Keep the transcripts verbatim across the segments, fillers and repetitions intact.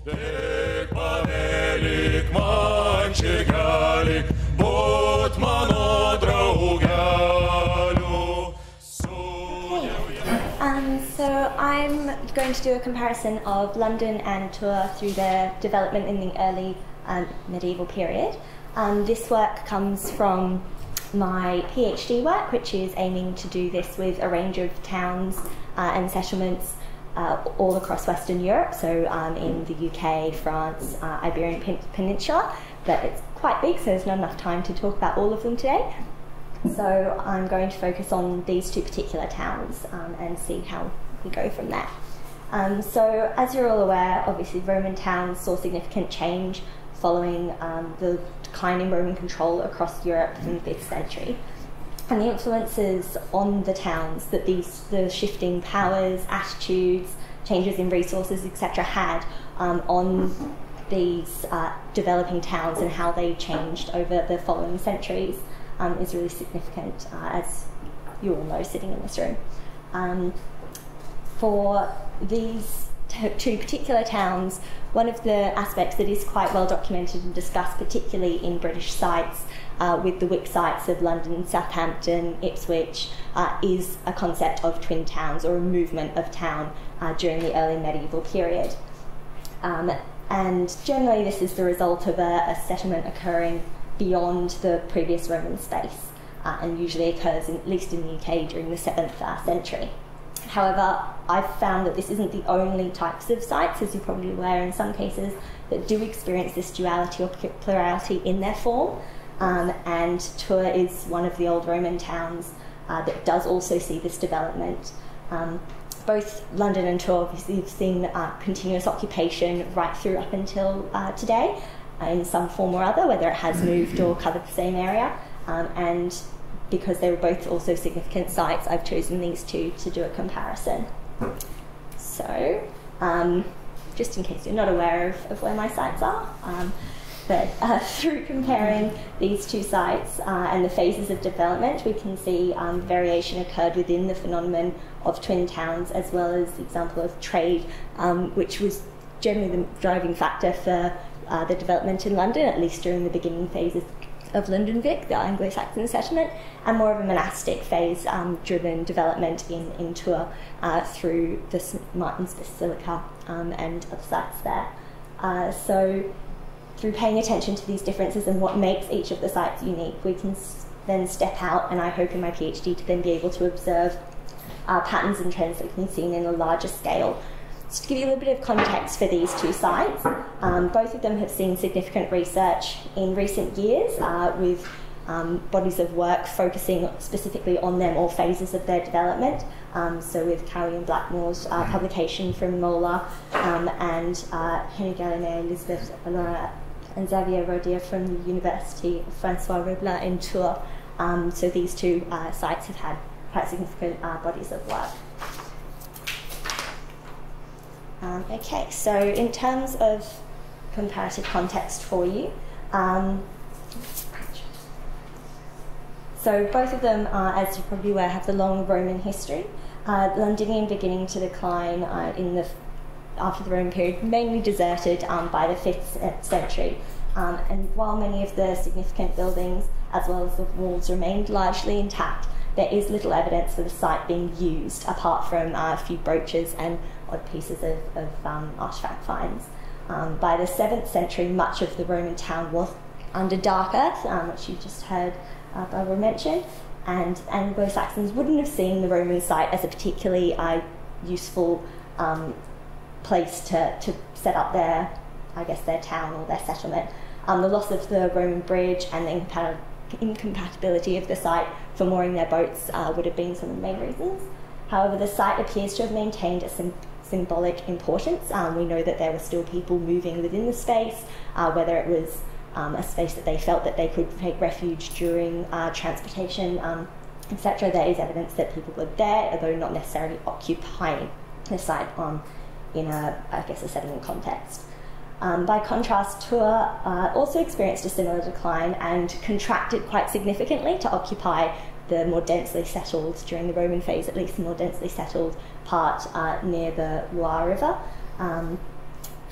Um, so I'm going to do a comparison of London and Tours through their development in the early um, medieval period. Um, this work comes from my PhD work, which is aiming to do this with a range of towns uh, and settlements uh, all across Western Europe, so um, in the U K, France, uh, Iberian Pen Peninsula, but it's quite big, so there's not enough time to talk about all of them today. So I'm going to focus on these two particular towns um, and see how we go from there. Um, so as you're all aware, obviously Roman towns saw significant change following um, the decline in Roman control across Europe in the fifth century. And the influences on the towns that these the shifting powers, attitudes, changes in resources, et cetera had um, on these uh, developing towns and how they changed over the following centuries um, is really significant, uh, as you all know sitting in this room. Um, for these two particular towns, one of the aspects that is quite well documented and discussed, particularly in British sites, uh, with the Wick sites of London, Southampton, Ipswich, uh, is a concept of twin towns, or a movement of town uh, during the early medieval period. Um, and generally this is the result of a, a settlement occurring beyond the previous Roman space, uh, and usually occurs, in, at least in the U K, during the seventh uh, century. However, I've found that this isn't the only types of sites, as you're probably aware in some cases, that do experience this duality or plurality in their form. Um, and Tours is one of the old Roman towns uh, that does also see this development. Um, both London and Tours obviously have seen uh, continuous occupation right through up until uh, today, uh, in some form or other, whether it has moved or covered the same area. Um, and because they were both also significant sites, I've chosen these two to do a comparison. So, um, just in case you're not aware of, of where my sites are, um, but uh, through comparing these two sites uh, and the phases of development, we can see um, variation occurred within the phenomenon of twin towns, as well as the example of trade, um, which was generally the driving factor for uh, the development in London, at least during the beginning phases of London Vic, the Anglo-Saxon settlement, and more of a monastic phase um, driven development in, in Tours uh, through the Saint Martin's Basilica um, and other sites there. Uh, so through paying attention to these differences and what makes each of the sites unique, we can s then step out, and I hope in my PhD to then be able to observe uh, patterns and trends that can be seen in a larger scale. So to give you a little bit of context for these two sites, um, both of them have seen significant research in recent years uh, with um, bodies of work focusing specifically on them or phases of their development. Um, so with Cowie and Blackmore's uh, publication from Mola um, and uh, Henry Galinet, Elizabeth Alora and Xavier Rodier from the University of Francois Reblin in Tours. Um, so these two uh, sites have had quite significant uh, bodies of work. Um, okay, so in terms of comparative context for you, um, so both of them, uh, as you're probably aware, have the long Roman history. Uh, Londinium beginning to decline uh, in the after the Roman period, mainly deserted um, by the fifth century. Um, and while many of the significant buildings, as well as the walls, remained largely intact, there is little evidence for the site being used, apart from uh, a few brooches and odd pieces of, of um, artefact finds. Um, by the seventh century, much of the Roman town was under dark earth, um, which you just heard uh, Barbara mention, and Anglo-Saxons wouldn't have seen the Roman site as a particularly uh, useful um, place to, to set up their, I guess, their town or their settlement. Um, the loss of the Roman bridge and the incompat incompatibility of the site for mooring their boats uh, would have been some of the main reasons. However, the site appears to have maintained a sim symbolic importance. Um, we know that there were still people moving within the space, uh, whether it was um, a space that they felt that they could take refuge during uh, transportation, um, et cetera. There is evidence that people lived there, although not necessarily occupying the site um, in a, I guess, a settlement context. Um, by contrast, Tours uh, also experienced a similar decline and contracted quite significantly to occupy the more densely settled, during the Roman phase at least, the more densely settled part uh, near the Loire River. Um,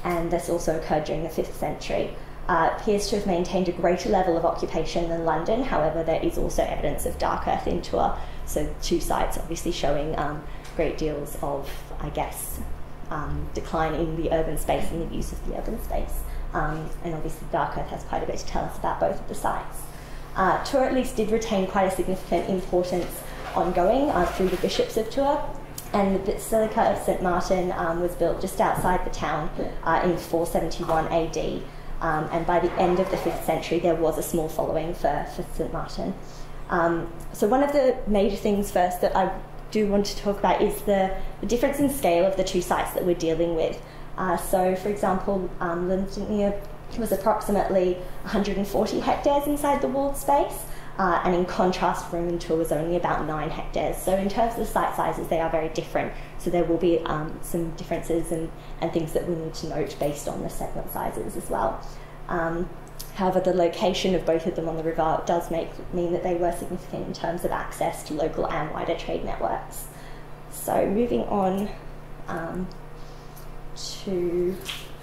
and this also occurred during the fifth century. Uh, appears to have maintained a greater level of occupation than London. However, there is also evidence of dark earth in Tours, so two sites obviously showing um, great deals of, I guess, um, decline in the urban space and the use of the urban space. Um, and obviously dark earth has quite a bit to tell us about both of the sites. Uh, Tours at least did retain quite a significant importance ongoing uh, through the bishops of Tours, and the Basilica of Saint Martin um, was built just outside the town uh, in four seventy-one A D. Um, and by the end of the fifth century, there was a small following for, for Saint Martin. Um, so one of the major things first that I do want to talk about is the, the difference in scale of the two sites that we're dealing with. Uh, so, for example, um, London was approximately one hundred forty hectares inside the walled space, uh, and in contrast, Roman Tours was only about nine hectares. So in terms of the site sizes, they are very different. So there will be um, some differences and, and things that we need to note based on the segment sizes as well. Um, however, the location of both of them on the river does make mean that they were significant in terms of access to local and wider trade networks. So moving on um, to...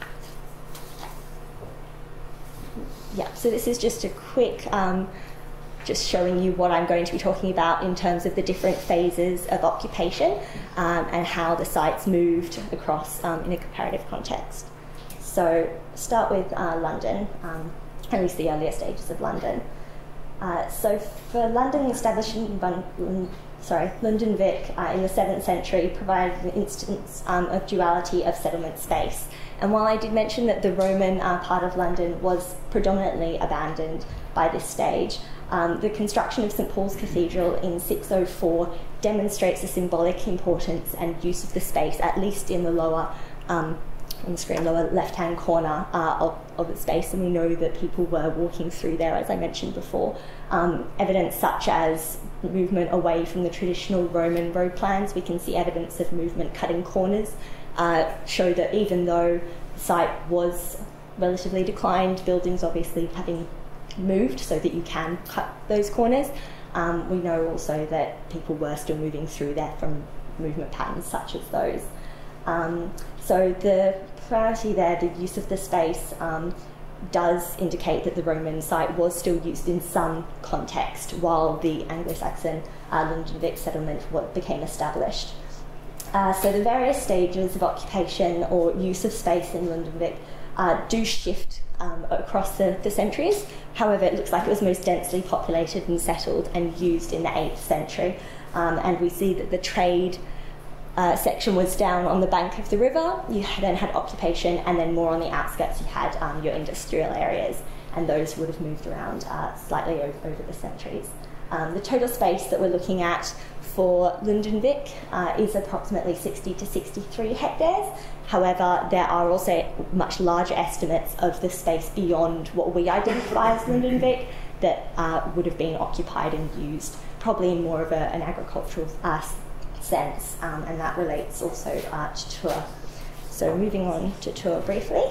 Yeah, so this is just a quick... Um, just showing you what I'm going to be talking about in terms of the different phases of occupation um, and how the sites moved across um, in a comparative context. So start with uh, London, um, at least the earlier stages of London. Uh, so for London, the establishment in sorry, London Vic uh, in the seventh century provided an instance um, of duality of settlement space. And while I did mention that the Roman uh, part of London was predominantly abandoned by this stage, Um, the construction of Saint Paul's Cathedral in six oh four demonstrates the symbolic importance and use of the space, at least in the lower, um, on the screen, lower left-hand corner uh, of, of the space, and we know that people were walking through there, as I mentioned before. Um, evidence such as movement away from the traditional Roman road plans, we can see evidence of movement cutting corners, uh, show that even though the site was relatively declined, buildings obviously having moved so that you can cut those corners. Um, we know also that people were still moving through there from movement patterns such as those. Um, so the priority there, the use of the space, um, does indicate that the Roman site was still used in some context while the Anglo-Saxon uh, London Vic settlement became established. Uh, so the various stages of occupation or use of space in London Vic uh, do shift Um, across the, the centuries. However, it looks like it was most densely populated and settled and used in the eighth century. Um, and we see that the trade uh, section was down on the bank of the river. You then had occupation, and then more on the outskirts you had um, your industrial areas, and those would have moved around uh, slightly over, over the centuries. Um, the total space that we're looking at for London Vic uh, is approximately sixty to sixty-three hectares. However, there are also much larger estimates of the space beyond what we identify as London Vic that uh, would have been occupied and used, probably in more of a, an agricultural uh, sense, um, and that relates also uh, to Tours. So moving on to Tours briefly.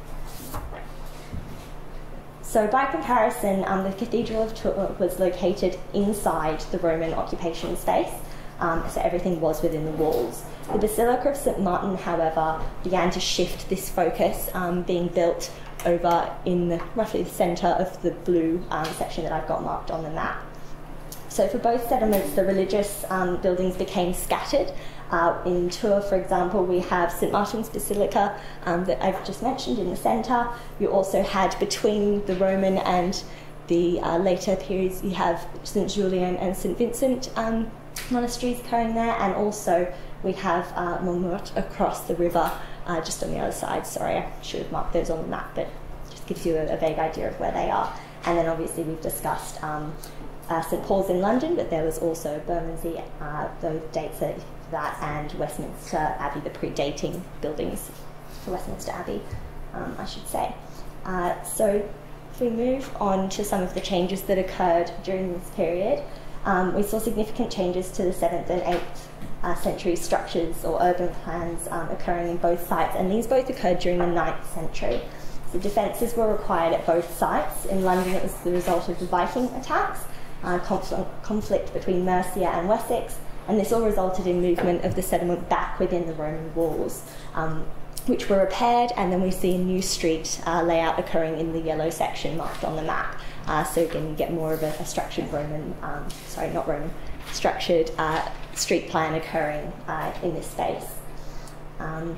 So by comparison, um, the Cathedral of Tours was located inside the Roman occupation space, um, so everything was within the walls. The Basilica of Saint Martin, however, began to shift this focus, um, being built over in the, roughly the centre of the blue um, section that I've got marked on the map. So for both settlements, the religious um, buildings became scattered. Uh, in Tours, for example, we have Saint Martin's Basilica um, that I've just mentioned in the centre. You also had, between the Roman and the uh, later periods, you have Saint Julian and Saint Vincent um, monasteries occurring there, and also we have uh, Montmartre across the river, uh, just on the other side. Sorry, I should have marked those on the map, but it just gives you a, a vague idea of where they are. And then obviously we've discussed um, uh, Saint Paul's in London, but there was also Bermondsey, uh, those dates are that, and Westminster Abbey, the predating buildings for Westminster Abbey, um, I should say. Uh, so if we move on to some of the changes that occurred during this period, um, we saw significant changes to the seventh and eighth uh, century structures or urban plans um, occurring in both sites, and these both occurred during the ninth century. So defences were required at both sites. In London, it was the result of the Viking attacks, uh, confl conflict between Mercia and Wessex, and this all resulted in movement of the settlement back within the Roman walls. Um, which were repaired, and then we see a new street uh, layout occurring in the yellow section marked on the map. Uh, so again, you get more of a, a structured Roman, um, sorry, not Roman, structured uh, street plan occurring uh, in this space. Um,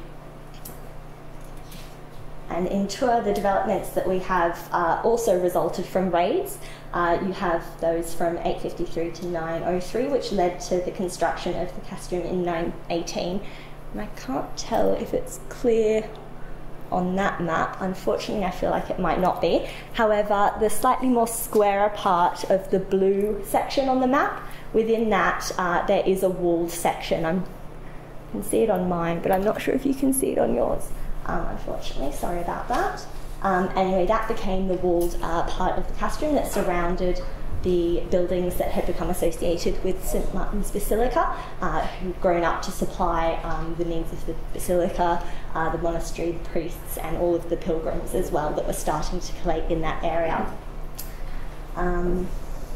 and in Tours, the developments that we have uh, also resulted from raids. Uh, you have those from eight fifty-three to nine oh three, which led to the construction of the castrum in nine eighteen. And I can't tell if it's clear on that map. Unfortunately, I feel like it might not be. However, the slightly more squarer part of the blue section on the map, within that uh, there is a walled section. I'm, I can see it on mine, but I'm not sure if you can see it on yours, um, unfortunately. Sorry about that. Um, anyway, that became the walled uh, part of the castrum that surrounded the buildings that had become associated with Saint Martin's Basilica, uh, who'd grown up to supply um, the needs of the basilica, uh, the monastery, the priests, and all of the pilgrims as well that were starting to collate in that area. Um,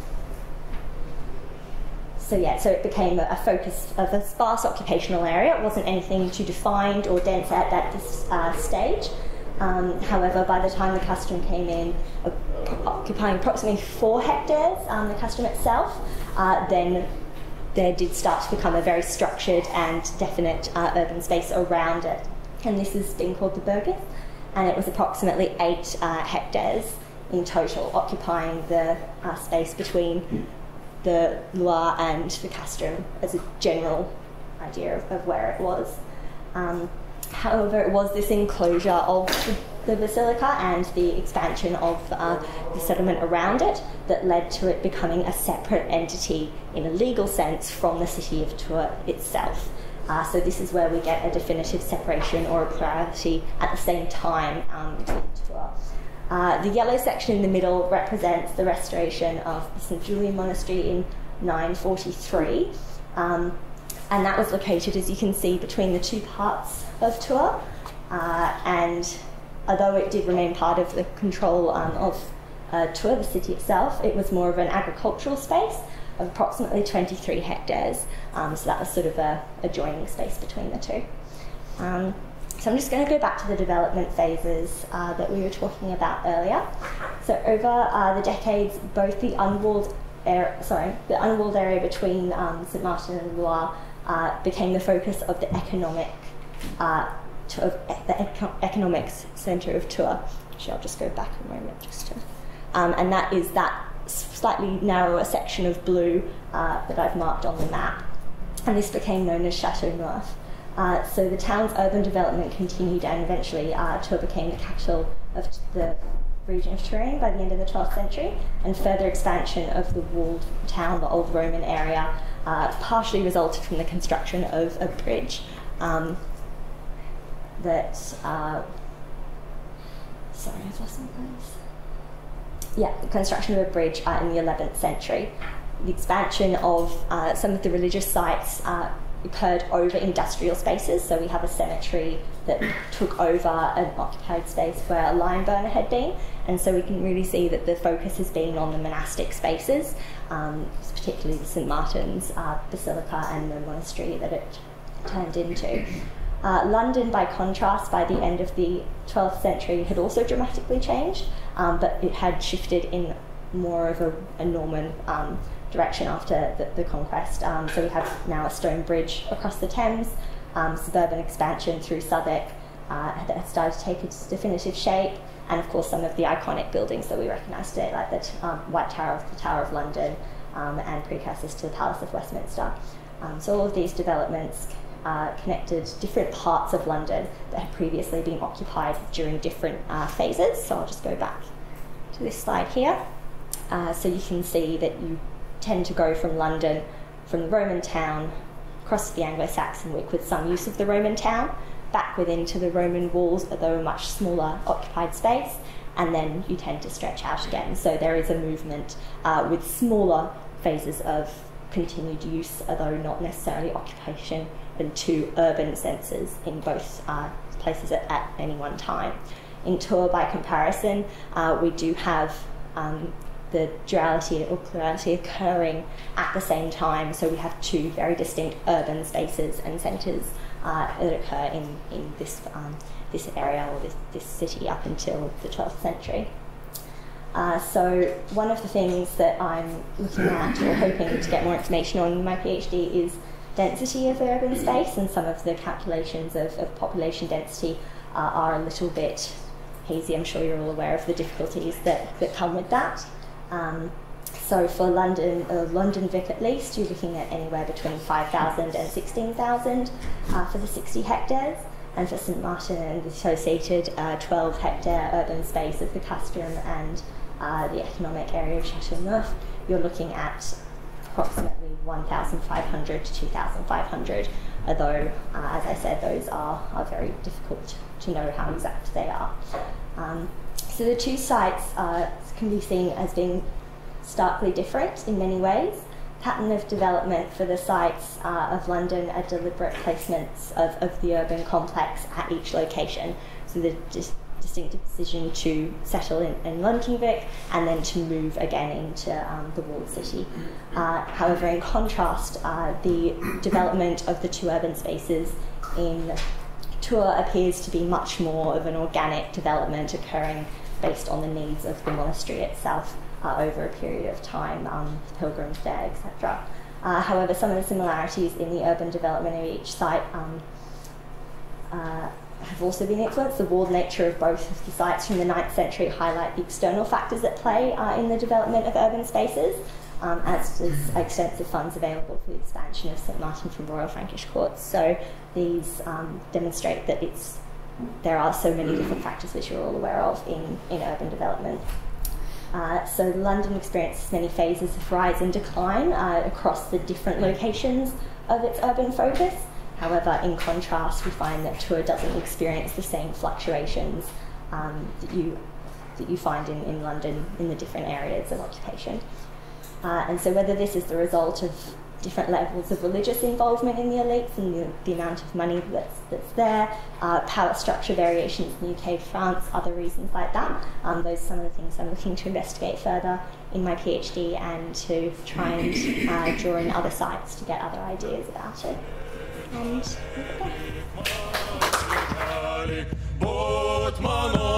so yeah, so it became a, a focus of a sparse occupational area. It wasn't anything too defined or dense at that uh, stage. Um, however, by the time the castrum came in, uh, occupying approximately four hectares, um, the castrum itself, uh, then there did start to become a very structured and definite uh, urban space around it. And this is being called the Burgis, and it was approximately eight uh, hectares in total, occupying the uh, space between the Loire and the castrum as a general idea of, of where it was. Um, However, it was this enclosure of the basilica and the expansion of uh, the settlement around it that led to it becoming a separate entity in a legal sense from the city of Tours itself. Uh, so this is where we get a definitive separation or a plurality at the same time um, between Tours. Uh, the yellow section in the middle represents the restoration of the Saint Julian Monastery in nine forty-three. Um, and that was located, as you can see, between the two parts of Tours, uh, and although it did remain part of the control um, of uh, Tours, the city itself, it was more of an agricultural space of approximately twenty-three hectares, um, so that was sort of a adjoining space between the two. Um, so I'm just going to go back to the development phases uh, that we were talking about earlier. So over uh, the decades, both the unwalled area, sorry, the unwalled area between um, Saint Martin and Loire uh, became the focus of the economic Uh, to, of the eco economics centre of Tours. Actually, I'll just go back a moment just to, um, and that is that slightly narrower section of blue uh, that I've marked on the map. And this became known as Chateau Neuf. Uh, so the town's urban development continued, and eventually uh, Tours became the capital of the region of Touraine by the end of the twelfth century, and further expansion of the walled town, the old Roman area, uh, partially resulted from the construction of a bridge. Um, that, uh, sorry, I've lost my place. Yeah, the construction of a bridge uh, in the eleventh century. The expansion of uh, some of the religious sites uh, occurred over industrial spaces, so we have a cemetery that took over an occupied space where a lime burner had been, and so we can really see that the focus has been on the monastic spaces, um, particularly the Saint Martin's uh, Basilica and the monastery that it turned into. Uh, London, by contrast, by the end of the twelfth century, had also dramatically changed, um, but it had shifted in more of a, a Norman um, direction after the, the conquest. Um, so we have now a stone bridge across the Thames, um, suburban expansion through Southwark uh, that has started to take its definitive shape, and of course some of the iconic buildings that we recognise today, like the um, White Tower of the Tower of London, um, and precursors to the Palace of Westminster. Um, so all of these developments Uh, connected different parts of London that had previously been occupied during different uh, phases. So I'll just go back to this slide here. Uh, so you can see that you tend to go from London, from the Roman town, across the Anglo-Saxon week with some use of the Roman town, back within to the Roman walls, although a much smaller occupied space, and then you tend to stretch out again. So there is a movement uh, with smaller phases of continued use, although not necessarily occupation, and two urban senses in both uh, places at, at any one time. In Tours, by comparison, uh, we do have um, the duality or plurality occurring at the same time, so we have two very distinct urban spaces and centres uh, that occur in, in this um, this area or this, this city up until the twelfth century. Uh, so one of the things that I'm looking at or hoping to get more information on in my PhD is density of urban space, and some of the calculations of, of population density uh, are a little bit hazy. I'm sure you're all aware of the difficulties that, that come with that. Um, so for London, uh, London Vic at least, you're looking at anywhere between five thousand and sixteen thousand uh, for the sixty hectares, and for St Martin and the associated uh, twelve hectare urban space of the Castrum and uh, the economic area of Chateauneuf, you're looking at approximately one thousand five hundred to two thousand five hundred, although, uh, as I said, those are, are very difficult to know how exact they are. Um, so the two sites uh, can be seen as being starkly different in many ways. Pattern of development for the sites uh, of London are deliberate placements of, of the urban complex at each location. So the dis distinctive decision to settle in, in London Vic and then to move again into um, the walled city. Uh, however, in contrast, uh, the development of the two urban spaces in Tours appears to be much more of an organic development occurring based on the needs of the monastery itself uh, over a period of time, um, pilgrims there, et cetera. Uh, however, some of the similarities in the urban development of each site um, uh, have also been influenced. The walled nature of both of the sites from the ninth century highlight the external factors at play uh, in the development of urban spaces, um, as is extensive funds available for the expansion of St Martin from Royal Frankish courts. So these um, demonstrate that it's, there are so many different factors which you're all aware of in, in urban development. Uh, so London experiences many phases of rise and decline uh, across the different locations of its urban focus. However, in contrast, we find that Tours doesn't experience the same fluctuations um, that you that you find in, in London in the different areas of occupation. Uh, and so whether this is the result of different levels of religious involvement in the elites and the, the amount of money that's, that's there, uh, power structure variations in the U K, France, other reasons like that, um, those are some of the things I'm looking to investigate further in my PhD and to try and uh, draw in other sites to get other ideas about it. And leave it there.